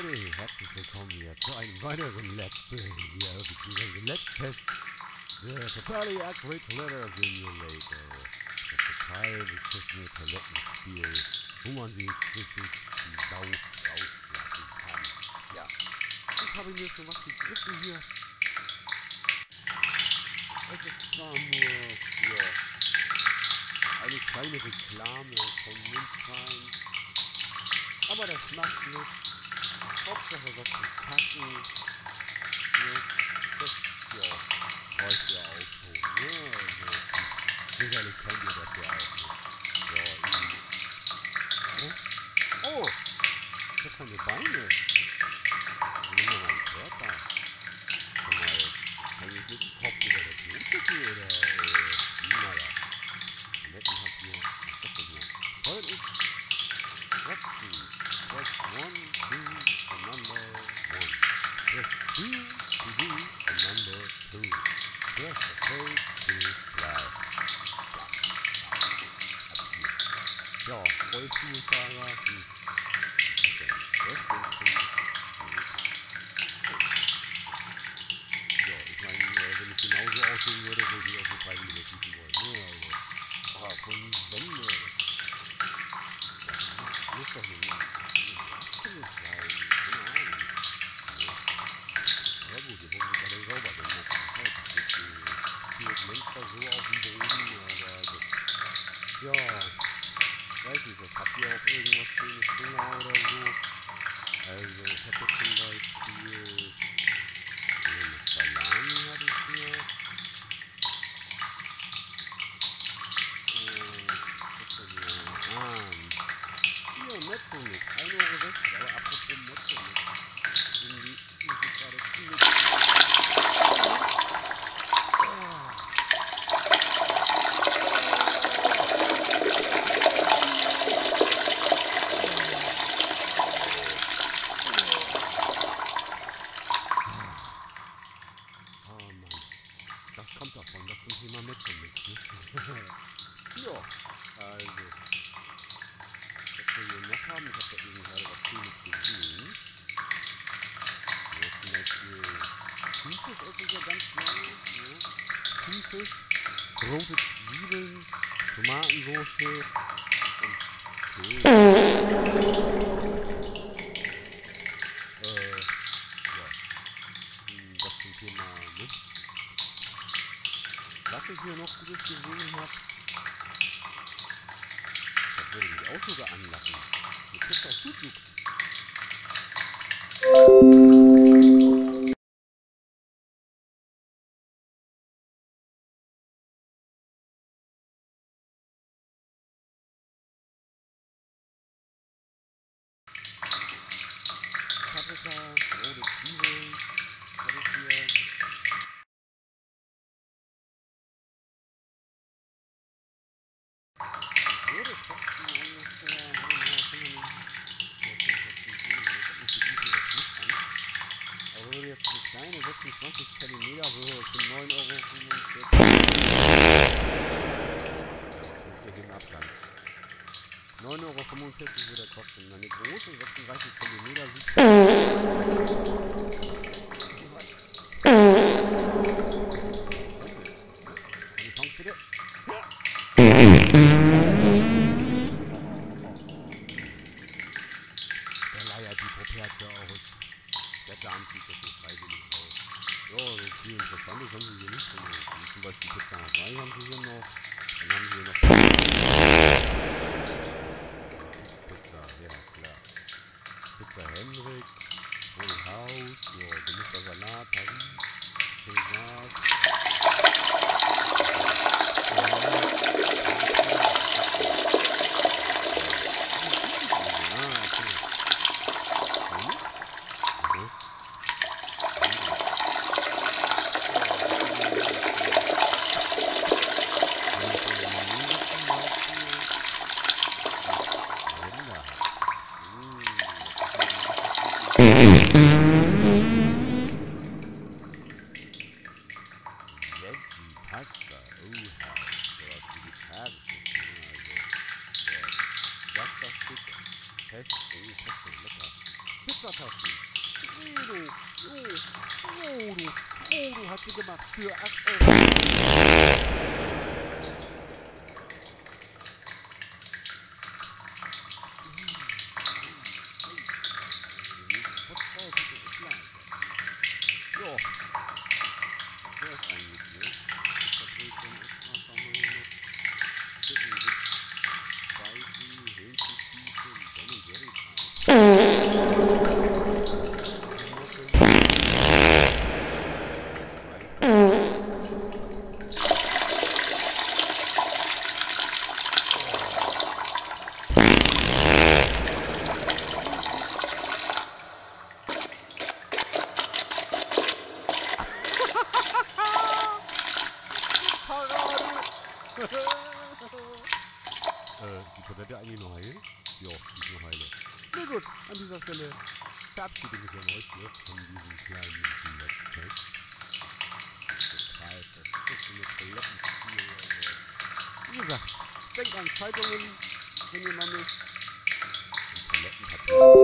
Leute, herzlich willkommen hier zu einem weiteren Let's Play hier, beziehungsweise Let's Test Totally Accurate Letter Simulator. Das total beschissene Toilettenspiel, wo man sich richtig die Sau rauslassen kann. Ja, ich habe mir schon was gegriffen hier. Es ist zwar nur eine kleine Reklame von Mundfein, aber das macht nichts. Hauptsache was zu kacken, ne? Das, ja, reicht ja auch schon, ne? Also, sicherlich kennt ihr das ja auch, ne? Ja, irgendwie. Ne? Oh! Ich hab keine Beine. Ich nehme mal meinen Körper. Guck mal, eigentlich mit dem Kopf über der Klopapier oder, naja. Toilettenpapier. Was ist das denn hier? Soll ich? Press 1 to the number 1. Press 2 to do the number 2. Press the code to fly. Ja, Rollstuhlfahrer. Ja, ich meine, wenn ich genauso aussehen würde, würde ich auch eine Freiwillige schießen wollen. Ne? Also, von Wände. Das muss doch nicht. Keine Ahnung. Ja gut, hier wurde gerade sauber gemacht. Hier längst da so auf dem Boden, aber das, ja, weiß nicht, das habt ihr auch irgendwas schönes Finger oder so. Also ich habe jetzt zum Beispiel eine Salami habe ich hier. Was ist das hier? Hier, Mezzomix, 1,60 €, aber apropos Mezzomix. Irgendwie muss ich gerade ziemlich... Oh Mann, das kommt davon, das zum Thema Mezzomix, ne? Ja, also... Was wir hier noch haben, ich habe da eben gerade was Schönes gesehen. Hier zum Beispiel Thunfisch esse ich ja ganz gerne. Ne? Thunfisch, rote Zwiebeln, Tomatensauce und Käse. Ja, das zum Thema, ne? Was ich hier noch Gutes gesehen habe, das würde mich auch sogar anlachen. Eine Pizza Sucuk. Paprika, rote Zwiebeln, habe ich hier. Würde kosten ungefähr, aber würde jetzt eine kleine 26 cm würde für 9,45 € mit dem Abgang. 9,45 € würde er kosten. Eine große 36 cm sieht eine Chance bitte. Der leiert die Properze aus. Der Darm zieht das nicht freiwillig aus. Ja, so viel Interessantes haben sie hier nicht. Zum Beispiel Pizza Hawaii haben sie hier noch. Dann haben sie hier noch Pizza, ja klar. Pizza Hendrik, Full House, ja, gemischter Salat, Paris, César. Pasta, sowas Vegetarisches, ne? Also, ja, Pasta-Stück, Pesto, lecker. Pizzataschen. Frodo hat sie gemacht für 8 €. Ja, der ist eigentlich, ne? Das Paprika ist einfach nur noch Chicken Wings, Spicy, Hähnchenspieße, Ben & Jerry's Ist die Toilette eigentlich noch heil? Ja, die ist noch heile. Na gut, an dieser Stelle verabschiede ich mich von euch jetzt von diesem kleinen Let's Play. Total verschissene Toilettenspiel. Wie gesagt, denkt an Zeitungen, wenn ihr noch nicht. Und Toilettenpapier.